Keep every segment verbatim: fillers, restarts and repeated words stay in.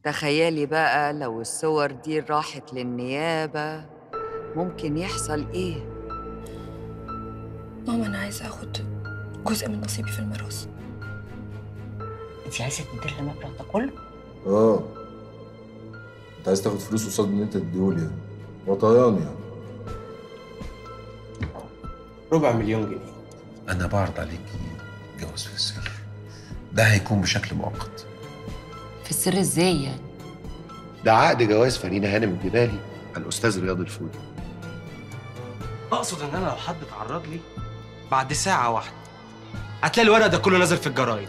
تخيلي بقى لو الصور دي راحت للنيابة، ممكن يحصل إيه؟ ماما أنا عايزة آخد جزء من نصيبي في الميراث. انت عايزه تدير المبلغ ده كله؟ اه، انت عايز تاخد فلوس قصاد ان انت تديهولي يعني، وطيان يعني. ربع مليون جنيه. أنا بعرض عليكي جواز في السر. ده هيكون بشكل مؤقت. في السر ازاي يعني؟ ده عقد جواز فريدة هانم الجبالي على الأستاذ رياض الفولي. اقصد ان انا لو حد اتعرض لي بعد ساعه واحده هتلاقي الورق ده كله نازل في الجرايد.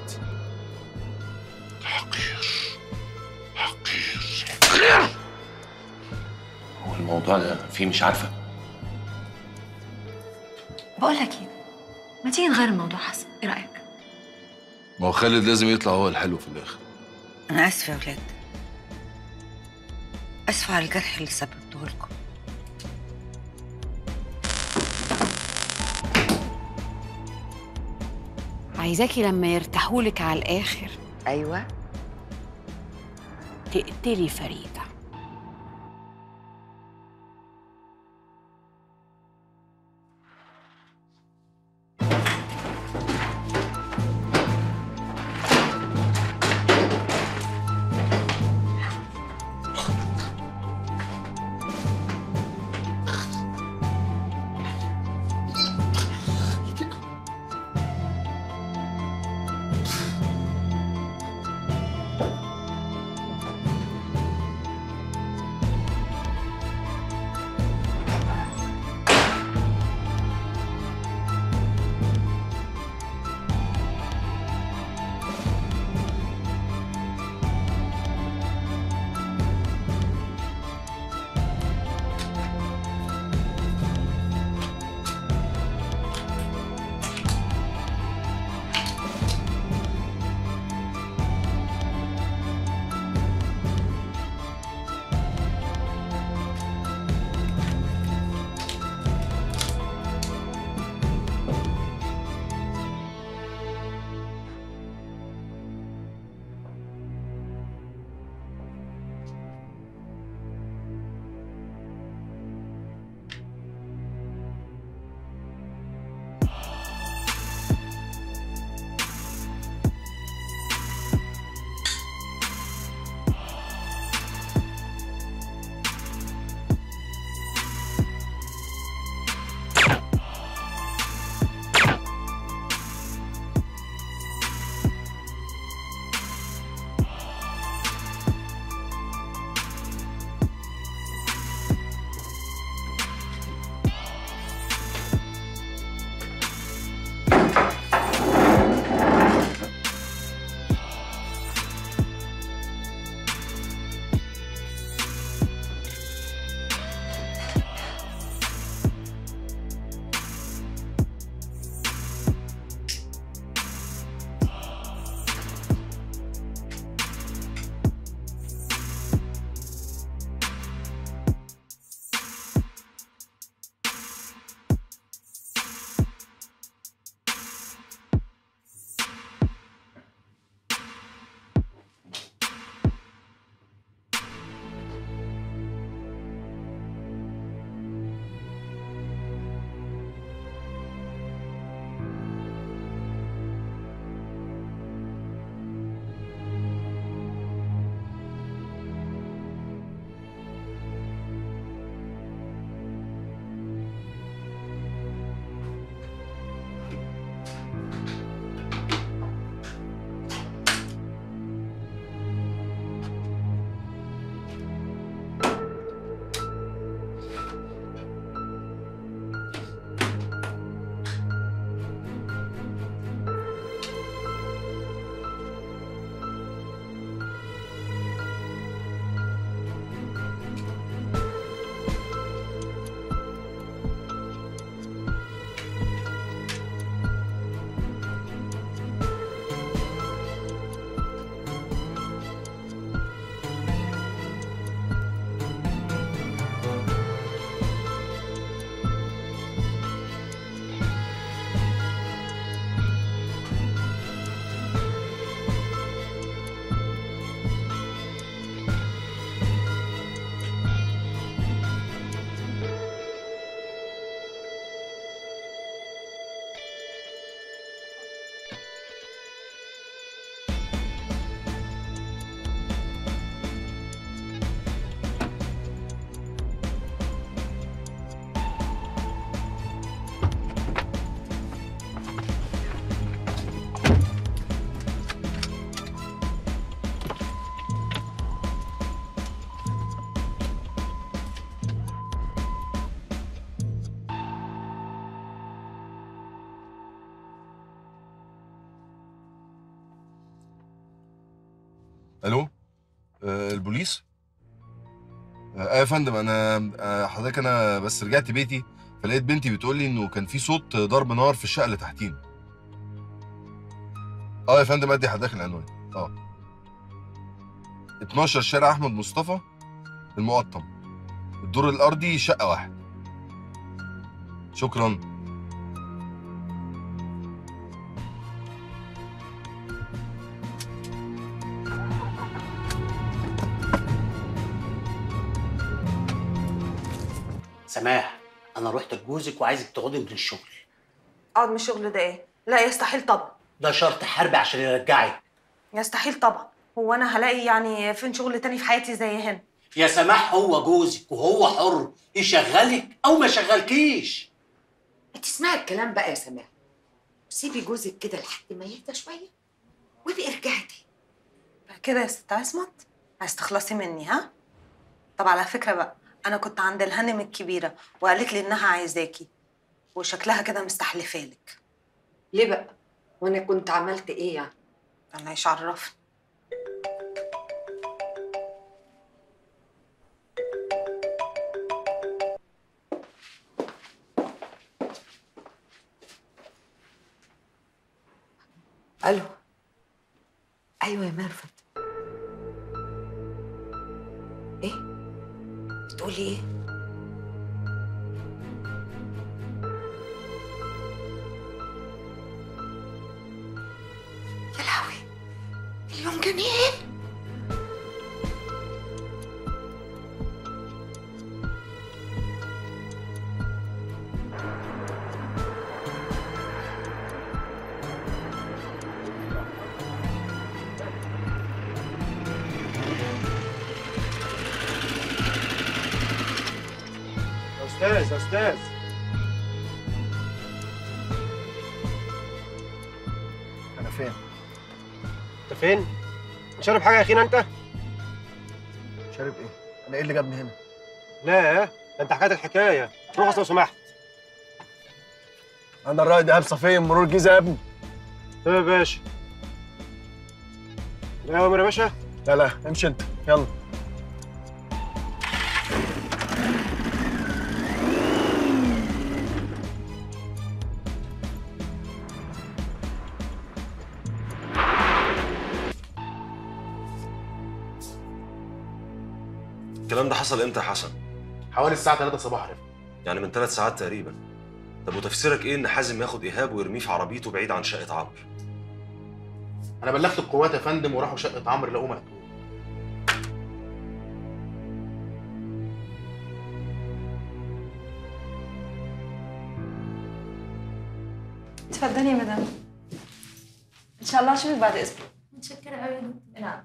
هو الموضوع ده فيه مش عارفة. بقول لك إيه، ما تيجي نغير الموضوع حسن، إيه رأيك؟ ما هو خالد لازم يطلع هو الحلو في الاخر. انا اسفه يا ولاد، اسفه على الجرح اللي سببته لكم. عايزاكي لما يرتاحولك على الآخر أيوة. تقتلي فريدة. الو، آه البوليس؟ اه يا فندم، انا آه حضرتك انا بس رجعت بيتي فلقيت بنتي بتقول لي انه كان في صوت ضرب نار في الشقه اللي تحتينا. اه يا فندم، ادي حضرتك العنوان. اه اتناشر شارع احمد مصطفى المقطم، الدور الارضي شقه واحد. شكرا. سماح، انا رحت لجوزك وعايزك تقعدي من الشغل. اقعد من الشغل ده ايه؟ لا يستحيل طبعا. ده شرط حربي عشان يرجعك. يستحيل طبعا. هو انا هلاقي يعني فين شغل تاني في حياتي زي هنا؟ يا سماح، هو جوزك وهو حر يشغلك او ما يشغلكيش. تسمعي الكلام بقى يا سماح، سيبي جوزك كده لحد ما يهدى شويه وابقي ارجعي تاني. كده يا ست عصمت عايز تخلصي مني ها؟ طب على فكره بقى، انا كنت عند الهانم الكبيره وقالت لي انها عايزاكي وشكلها كده مستحلفالك. ليه بقى؟ وانا كنت عملت ايه يعني؟ انا ايش عرفني؟ الو. ايوه يا ميرفت. ايه بتقولي ايه؟ يا لهوي، اليوم جميل. استاذ استاذ انا فين؟ انت فين؟ شارب حاجه يا اخينا انت؟ شارب ايه؟ انا ايه اللي جابني هنا؟ لا، ده انت حكايه الحكايه. روح لو سمحت. انا الرائد ايهاب صفيه من مرور الجيزه يا ابني. ايه يا باشا؟ لا يا يا باشا؟ لا لا، امشي انت يلا. الكلام ده حصل امتى يا حسن؟ حوالي الساعة تلاتة صباحا. يعني من ثلاث ساعات تقريبا. طب وتفسيرك ايه ان حازم ياخد ايهاب ويرميه في عربيته بعيد عن شقة عمرو؟ أنا بلغت القوات يا فندم وراحوا شقة عمرو لقوه مقتول. اتفضلي يا مدام. ان شاء الله اشوفك بعد اسبوع. متشكرة قوي. نعم.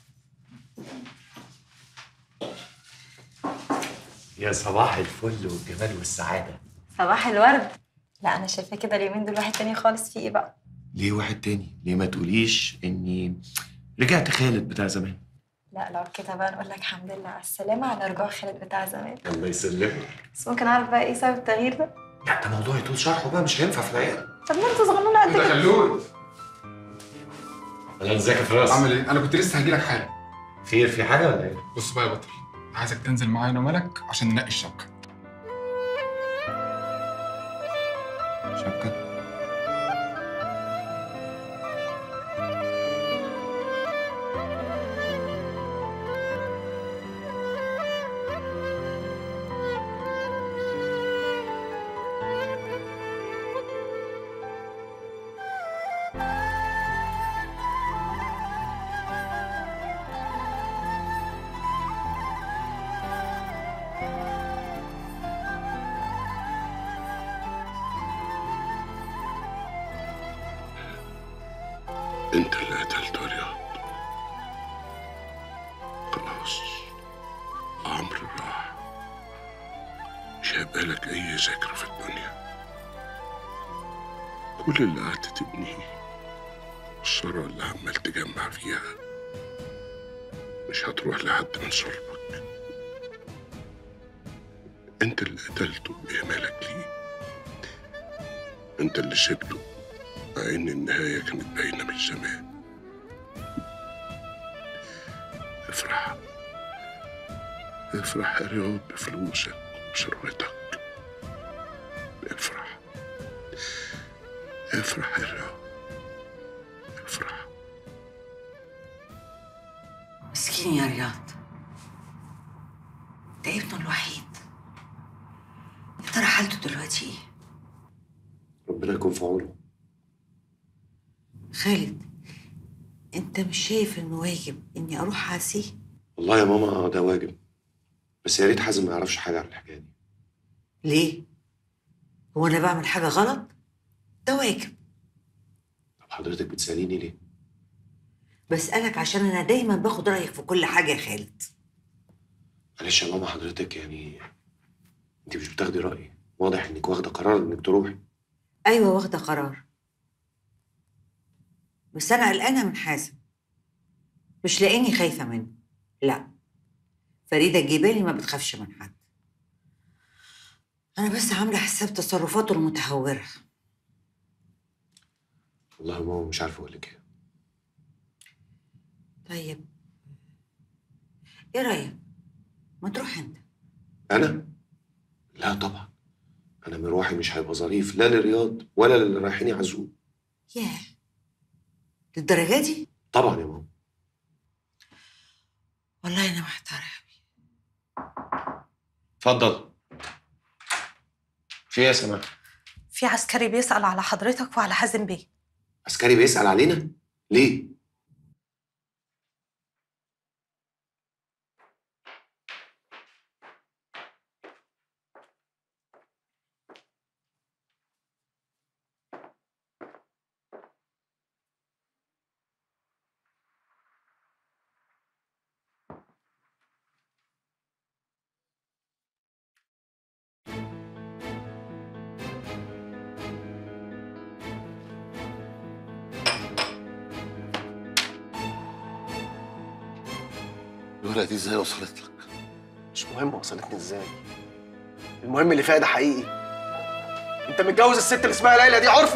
يا صباح الفل والجمال والسعادة. صباح الورد. لا انا شايفاه كده اليومين دول واحد تاني خالص. في ايه بقى؟ ليه واحد تاني؟ ليه ما تقوليش اني رجعت خالد بتاع زمان؟ لا لو كده بقى نقول لك الحمد لله على السلامة على رجوع خالد بتاع زمان. الله يسلمك. بس ممكن اعرف بقى ايه سبب التغيير ده؟ لا ده موضوع يطول شرحه بقى، مش هينفع في العيال. طب ما انتوا صغنونه قد كده. خلود. اهلا، ازيك يا فراس؟ عامل ايه؟ انا كنت لسه هجيلك حالا. خير، في حاجه ولا ايه؟ بص بقى يا بطل، عايزك تنزل معايا انا وملك عشان ننقي الشبكه. شبكه؟ انت اللي قتلته يا رياض. خلاص، عمرو راح، مش هيبقى لك اي ذكرى في الدنيا. كل اللي قعدت تبنيه والثروة اللي عمال تجمع فيها مش هتروح لحد من صلبك. انت اللي قتلته بإهمالك ليه. انت اللي سبته مع ان النهاية كانت باينة من زمان. افرح افرح يا رياض بفلوسك وبثروتك. افرح افرح يا رياض افرح. مسكين يا رياض، ده ابنه الوحيد. يا ترى حالته دلوقتي ايه؟ ربنا يكون في عونه. خالد، انت مش شايف انه واجب اني اروح اعزيه؟ والله يا ماما ده واجب، بس يا ريت حازم ما يعرفش حاجه عن الحكايه دي. ليه؟ هو انا بعمل حاجه غلط؟ ده واجب. طب حضرتك بتساليني ليه؟ بسألك عشان انا دايما باخد رايك في كل حاجه يا خالد. معلش يا ماما، حضرتك يعني انت مش بتاخدي رايي، واضح انك واخده قرار انك تروحي. ايوه واخده قرار، بس انا قلقانه من حازم. مش لاقيني خايفه منه، لا. فريده الجبالي ما بتخافش من حد. انا بس عامله حساب تصرفاته المتهوره. والله يا ماما مش عارفه اقول لك ايه. طيب ايه رايك ما تروح انت؟ انا؟ لا طبعا، انا مروحي مش هيبقى ظريف لا لرياض ولا للي رايحين يعزوه. ياه، للدرجه دي؟ طبعا يا ماما. والله انا محتاره. اتفضل. في ايه يا سماح؟ في عسكري بيسأل على حضرتك وعلى حازم بيه. عسكري بيسأل علينا؟ ليه؟ الورقة دي ازاي وصلت لك؟ مش مهم وصلتني ازاي، المهم اللي فيها ده حقيقي. انت متجوز الست اللي اسمها ليلى دي عرفي؟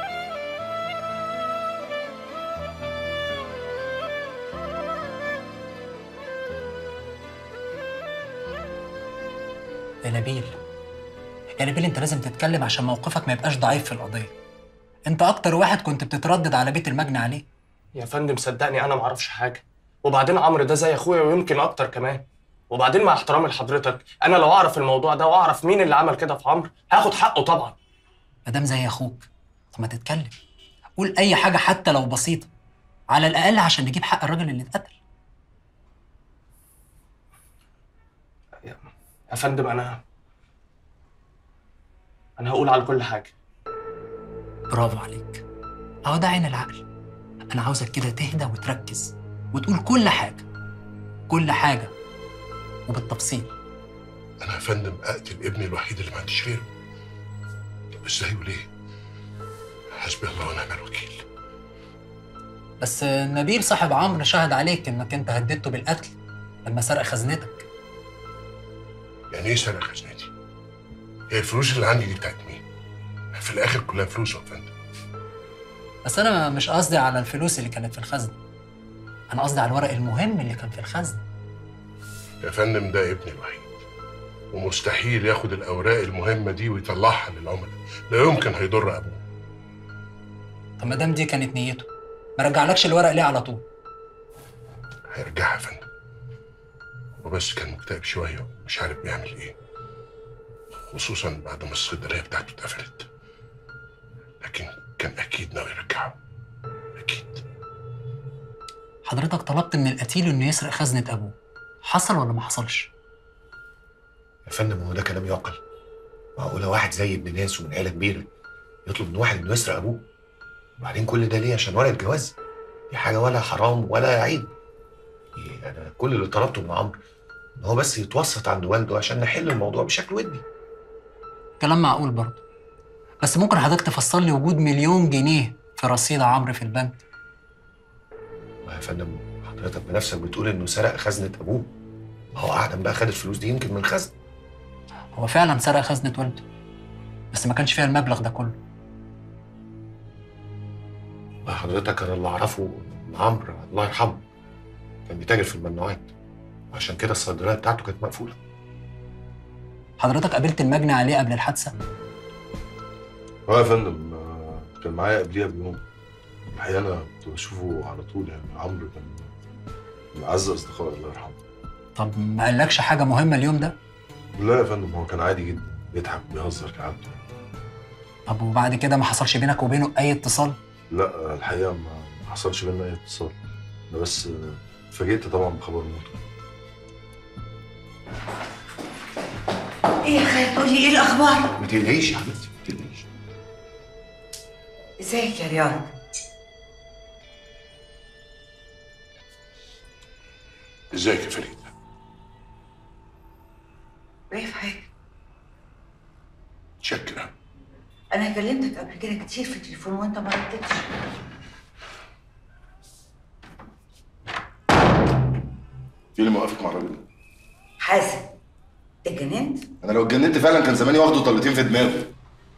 يا نبيل، يا نبيل انت لازم تتكلم عشان موقفك ما يبقاش ضعيف في القضيه. انت اكتر واحد كنت بتتردد على بيت المجني عليه. يا فندم صدقني انا ما اعرفش حاجه، وبعدين عمرو ده زي اخويا ويمكن اكتر كمان. وبعدين مع احترامي لحضرتك، انا لو اعرف الموضوع ده واعرف مين اللي عمل كده في عمرو هاخد حقه طبعا. ما دام زي اخوك طب ما تتكلم، قول اي حاجه حتى لو بسيطه، على الاقل عشان نجيب حق الراجل اللي اتقتل. يا فندم انا انا هقول على كل حاجه. برافو عليك، اهو ده عين العقل. انا عاوزك كده تهدى وتركز وتقول كل حاجه كل حاجه وبالتفصيل. انا يا فندم اقتل ابني الوحيد اللي ما عنديش غيره؟ ازاي وليه؟ حسبي الله ونعم الوكيل. بس نبيل صاحب عمرو شهد عليك انك انت هددته بالقتل لما سرق خزنتك. يعني ايه سرق خزنتي؟ هي الفلوس اللي عندي دي بتاعت مين؟ في الاخر كلها فلوس يا فندم. بس انا مش قصدي على الفلوس اللي كانت في الخزنه، انا قصدي على الورق المهم اللي كان في الخزنه. يا فندم ده ابني الوحيد، ومستحيل ياخد الاوراق المهمه دي ويطلعها للعملاء، لا يمكن هيضر ابوه. طب ما دام دي كانت نيته، ما رجعلكش الورق ليه على طول؟ هيرجعها يا فندم، وبس كان مكتئب شويه ومش عارف بيعمل ايه، خصوصا بعد ما الصيدليه بتاعته اتقفلت، لكن كان اكيد ناوي يرجعه، اكيد. حضرتك طلبت من القتيل انه يسرق خزنه ابوه، حصل ولا ما حصلش؟ يا فندم هو ده كلام يعقل؟ معقوله واحد زي ابن ناس ومن عيله كبيره يطلب من واحد انه يسرق ابوه؟ وبعدين كل ده ليه؟ عشان ورقه جواز؟ دي حاجه ولا حرام ولا عيب. إيه، انا كل اللي طلبته من عمرو ان هو بس يتوسط عند والده عشان نحل الموضوع بشكل ودي. كلام معقول برضه، بس ممكن حضرتك تفسر لي وجود مليون جنيه في رصيد عمرو في البنك؟ يا فندم حضرتك بنفسك بتقول انه سرق خزنه ابوه، ما هو اعلم بقى خد الفلوس دي يمكن من خزنه. هو فعلا سرق خزنه والده، بس ما كانش فيها المبلغ ده كله. حضرتك انا اللي اعرفه ان عمرو الله يرحمه كان بيتاجر في الممنوعات، عشان كده الصيدليه بتاعته كانت مقفوله. حضرتك قابلت المجني عليه قبل الحادثه؟ اه يا فندم، آه، كان معايا قبليها بيوم. الحقيقه انا كنت بشوفه على طول، يعني عمرو كان من اعز اصدقائي الله يرحمه. طب ما قالكش حاجه مهمه اليوم ده؟ لا يا فندم، هو كان عادي جدا، بيضحك بيهزر كعادته. طب وبعد كده ما حصلش بينك وبينه اي اتصال؟ لا الحقيقه ما ما حصلش بينا اي اتصال، انا بس آه، اتفاجئت طبعا بخبر موته. ايه يا خالد، قولي ايه الاخبار؟ ما تقلقيش يا حبيبتي، ما تقلقيش. ازيك يا رياض؟ ازيك يا فريد؟ ايه في حاجه؟ شكرا. انا كلمتك قبل كده كتير في التليفون وانت ما ردتش. ايه اللي موقفك مع الراجل ده؟ حازم، اتجننت؟ انا لو اتجننت فعلا كان زماني واخده طلتين في دماغه.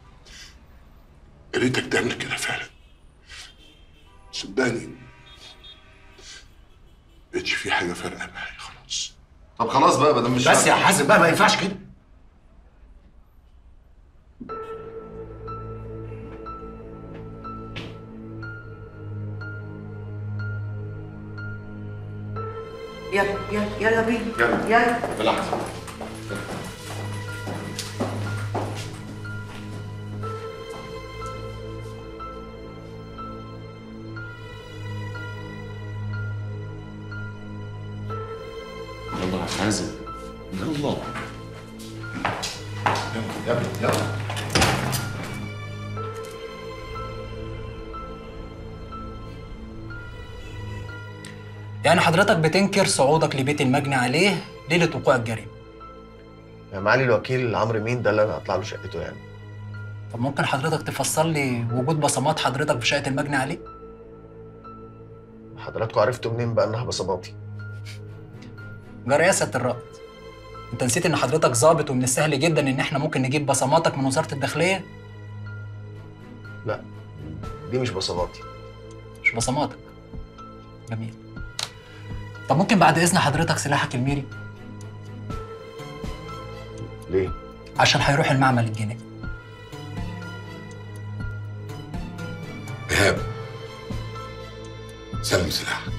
يا ريتك تعمل كده فعلا. صدقني مبقتش في حاجه فارقه معايا خلاص. طب خلاص بقى بدل مش بس يا حازم بقى، ما ينفعش كده. يلا يلا يلا بينا. يلا يلا بالعكس. يلا يا حازم، يلا يلا يلا. يعني حضرتك بتنكر صعودك لبيت المجني عليه ليله وقوع الجريمه؟ يا معالي الوكيل، عمرو مين ده اللي انا اطلع له شقته يعني؟ طب ممكن حضرتك تفسر لي وجود بصمات حضرتك في شقه المجني عليه؟ حضراتكم عرفتوا منين بقى انها بصماتي؟ جرى يا سياده الرائد، انت نسيت ان حضرتك ظابط ومن السهل جدا ان احنا ممكن نجيب بصماتك من وزاره الداخليه؟ لا، دي مش بصماتي. مش بصماتك. جميل. طب ممكن بعد اذن حضرتك سلاحك الميري؟ ليه؟ عشان هيروح المعمل الجنائي. ايهاب، سلم سلاحك.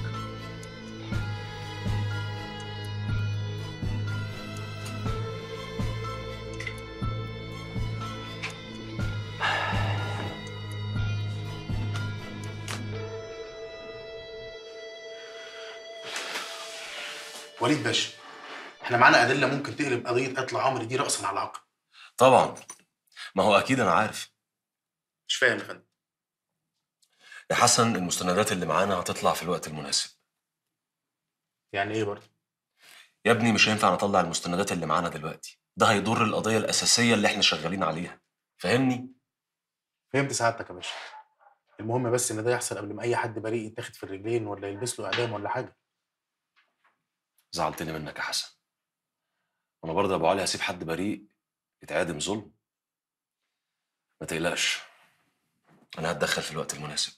وليد باشا، احنا معانا ادله ممكن تقلب قضيه قتل عمرو دي راسا على عقب. طبعا، ما هو اكيد انا عارف. مش فاهم يا فندم. يا حسن، المستندات اللي معانا هتطلع في الوقت المناسب. يعني ايه برضه؟ يا ابني مش هينفع نطلع المستندات اللي معانا دلوقتي، ده هيضر القضيه الاساسيه اللي احنا شغالين عليها، فاهمني؟ فهمت سعادتك يا باشا. المهم بس ان ده يحصل قبل ما اي حد بريء يتاخد في الرجلين ولا يلبس له اعدام ولا حاجه. زعلتني منك يا حسن. انا برضه يا ابو علي هسيب حد بريء يتعادم ظلم؟ ما تقلقش، انا هتدخل في الوقت المناسب.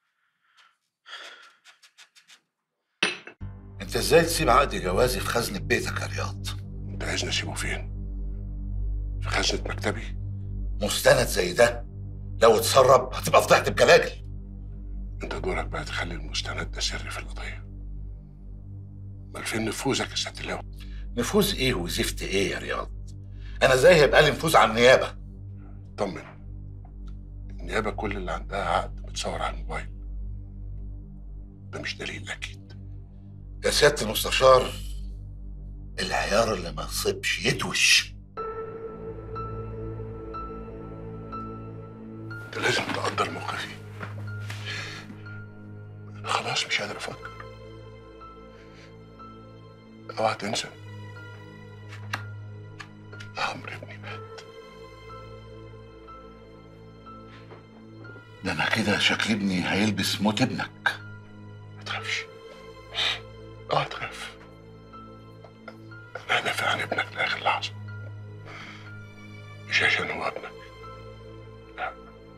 انت ازاي تسيب عقد جوازي في خزنة بيتك يا رياض؟ انت عايزني اسيبه فين؟ في خزنة مكتبي؟ مستند زي ده لو اتسرب هتبقى فضحت بجلاجل. انت دورك بقى تخلي المستند ده سر في القضية. امال فين نفوذك يا سيادة اللواء؟ نفوذ ايه وزفت ايه يا رياض؟ انا ازاي هيبقى لي نفوذ على النيابة؟ طمن، النيابة كل اللي عندها عقد متصور على الموبايل، ده مش دليل اكيد. يا سيادة المستشار، العيار اللي ما يصيبش يتوش. انت لازم تقدر موقفي. انا خلاص مش قادر افكر. اوعى تنسى، عمرو ابني مات. ده انا كده شكل ابني هيلبس موت ابنك. ما تخافش، اوعى تخاف. انا هدافع عن ابنك لاخر لحظه، مش عشان هو ابنك، لا،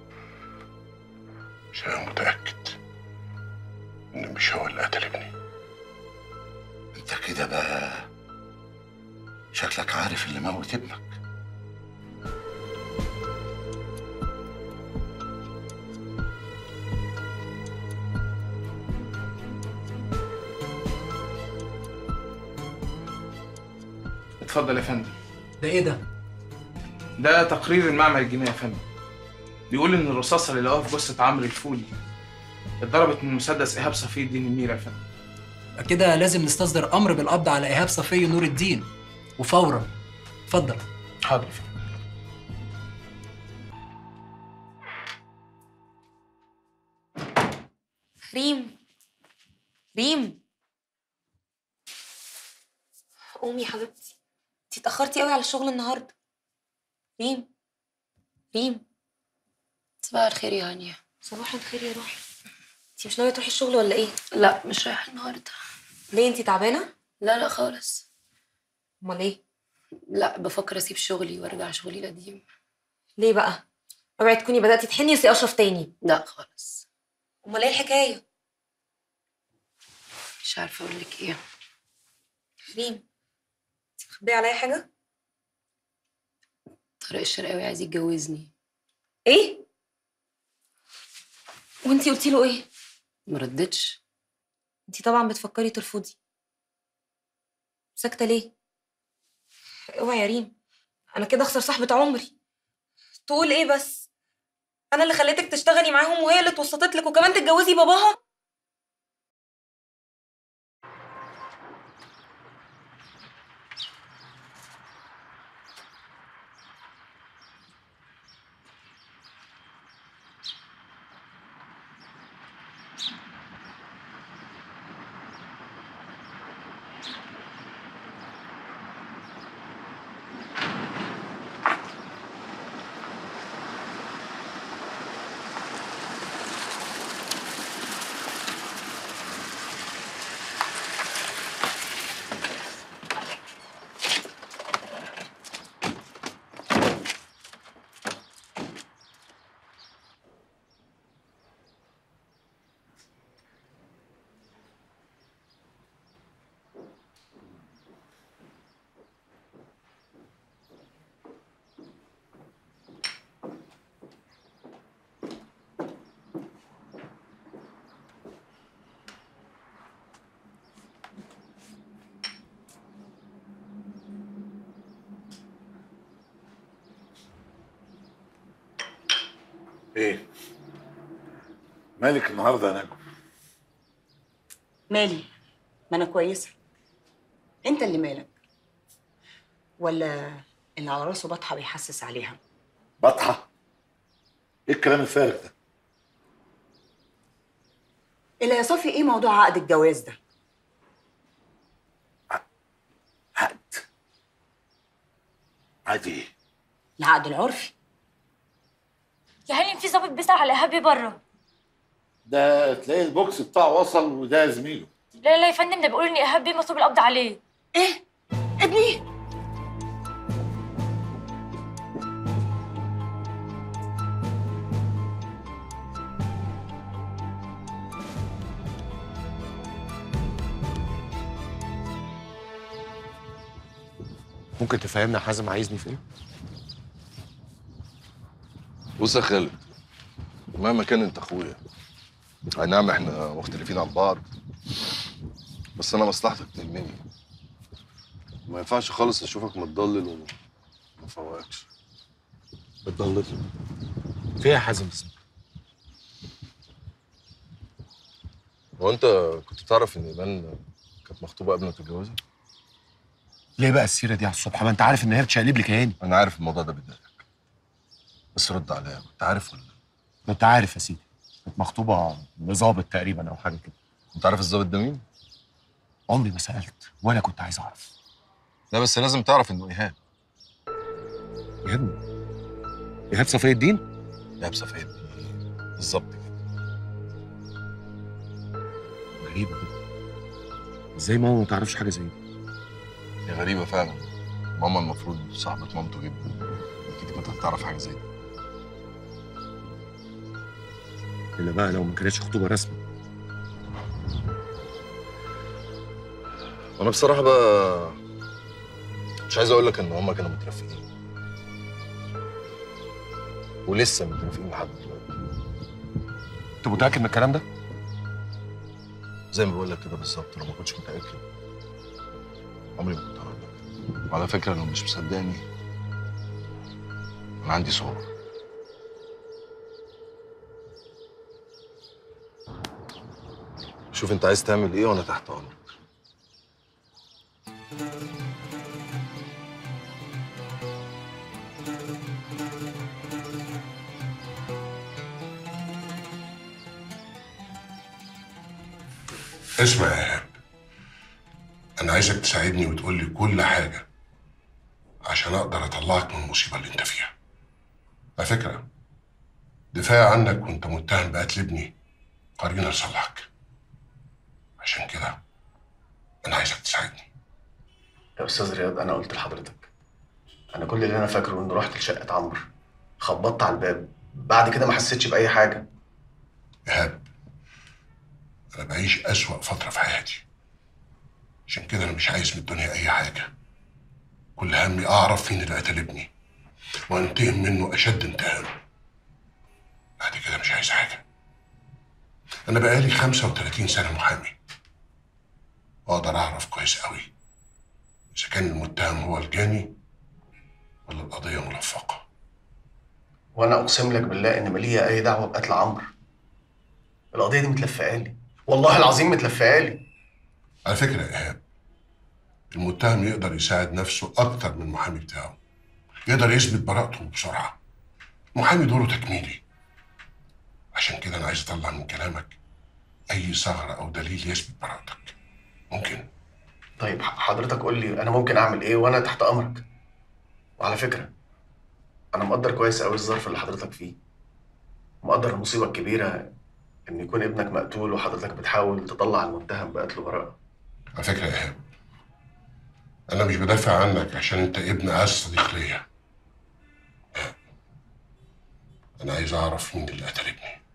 عشان انا متاكد ان مش هو اللي قتل ابني. انت كده بقى شكلك عارف اللي موت ابنك. اتفضل يا فندم. ده ايه ده؟ ده تقرير المعمل الجنائي يا فندم. بيقول ان الرصاصه اللي لقوها في جثه عمرو الفولي اتضربت من مسدس ايهاب صفي الدين الميرا يا فندم. كده لازم نستصدر امر بالقبض على ايهاب صفي نور الدين وفورا. اتفضل. حاضر يا فندم. ريم ريم قومي يا حبيبتي، انتي اتأخرتي قوي على الشغل النهارده. ريم ريم صباح الخير يا هانية. صباح الخير يا روحي. انتي مش ناوية تروحي الشغل ولا ايه؟ لا مش رايحة النهاردة. ليه انتي تعبانة؟ لا لا خالص. امال ايه؟ لا بفكر اسيب شغلي وارجع شغلي القديم. ليه بقى؟ اوعي تكوني بدأتي تحني يا اشرف تاني. لا خالص. امال ايه الحكاية؟ مش عارفة اقول لك ايه. ريم انتي مخبية عليا حاجة؟ طارق الشرقاوي عايز يتجوزني. ايه؟ وانتي قلتي له ايه؟ ما ردتش. انتي طبعا بتفكري ترفضي. ساكتة ليه؟ اوعي يا ريم، انا كده اخسر صاحبة عمري. تقول ايه بس؟ انا اللي خليتك تشتغلي معاهم وهي اللي توسطت لك وكمان تتجوزي باباها؟ ايه مالك النهارده يا نجم؟ مالي؟ ما انا كويسه. انت اللي مالك؟ ولا اللي على راسه بطحه بيحسس عليها؟ بطحه؟ ايه الكلام الفارغ ده؟ اللي يا صافي ايه موضوع عقد الجواز ده؟ عقد؟ عقد ايه؟ العقد العرفي. يا هاني في ظابط بيسأل على إيهابي بره. ده تلاقي البوكس بتاعه وصل وده زميله. لا لا يا فندم، ده بيقول إن إيهابي مطلوب القبض عليه. إيه؟ ابني؟ ممكن تفهمنا حازم عايزني في ايه؟ بص يا خالد، مهما كان انت اخويا، اي نعم احنا مختلفين عن بعض، بس انا مصلحتك تهمني. ما ينفعش خالص اشوفك متضلل وما افوقكش. بتضلل؟ في ايه يا حازم؟ هو انت كنت تعرف ان ايمان كانت مخطوبه قبل ما تتجوزها؟ ليه بقى السيره دي على الصبح؟ ما انت عارف ان هي بتشقلب لي كياني. انا عارف الموضوع ده بيضايقك، بس رد عليا، كنت عارف ولا لا؟ كنت عارف يا سيدي، كانت مخطوبه لظابط تقريبا او حاجه كده. انت عارف الظابط ده مين؟ عمري ما سالت ولا كنت عايز اعرف. لا بس لازم تعرف انه ايهاب. ايهاب؟ ايهاب صفي الدين؟ ايهاب صفي الدين بالظبط كده. غريبه كده، ازاي ماما ما تعرفش حاجه زي دي؟ هي غريبه فعلا، ماما المفروض صاحبه مامته جدا، اكيد كنت هتعرف حاجه زي دي. الا بقى لو ما كانتش خطوبه رسمي. انا بصراحه بقى مش عايز اقول لك ان هما كانوا مترافقين ولسه مترافقين لحد دلوقتي. انت متاكد من الكلام ده؟ زي ما بقول لك كده بالظبط، لو ما كنتش متاكد عمري ما كنت هقول لك. وعلى فكره لو مش مصدقني انا عندي صور. شوف انت عايز تعمل ايه وانا تحت امرك. اسمع يا ايهاب، انا عايزك تساعدني وتقول لي كل حاجه عشان اقدر اطلعك من المصيبه اللي انت فيها. على فكره دفاع عنك وانت متهم بقتل ابني قرينه لصالحك، عشان كده انا عايزك تساعدني. يا استاذ رياض، انا قلت لحضرتك انا كل اللي انا فاكره اني رحت لشقه عمرو، خبطت على الباب، بعد كده ما حسيتش باي حاجه. ايهاب انا بعيش اسوأ فتره في حياتي، عشان كده انا مش عايز من الدنيا اي حاجه. كل همي اعرف مين اللي قتل ابني وانتقم منه اشد انتقام. بعد كده مش عايز حاجه. انا بقالي خمسة وتلاتين سنه محامي، واقدر اعرف كويس قوي اذا كان المتهم هو الجاني ولا القضيه ملفقه. وانا اقسم لك بالله ان مالية اي دعوه بقتل عمرو. القضيه دي متلفقه لي، والله العظيم متلفقه لي. على فكره يا ايهاب، المتهم يقدر يساعد نفسه اكتر من المحامي بتاعه، يقدر يثبت براءته بسرعه. المحامي دوره تكميلي. عشان كده انا عايز اطلع من كلامك اي ثغره او دليل يثبت براءتك. ممكن؟ طيب حضرتك قول لي انا ممكن اعمل ايه وانا تحت امرك. وعلى فكره انا مقدر كويس قوي الظرف اللي حضرتك فيه، مقدر المصيبه الكبيره ان يكون ابنك مقتول وحضرتك بتحاول تطلع المتهم بقتله براءه. على فكره يا ايهاب، انا مش بدافع عنك عشان انت ابن اعز صديق ليا. انا عايز اعرف مين اللي قتل ابني.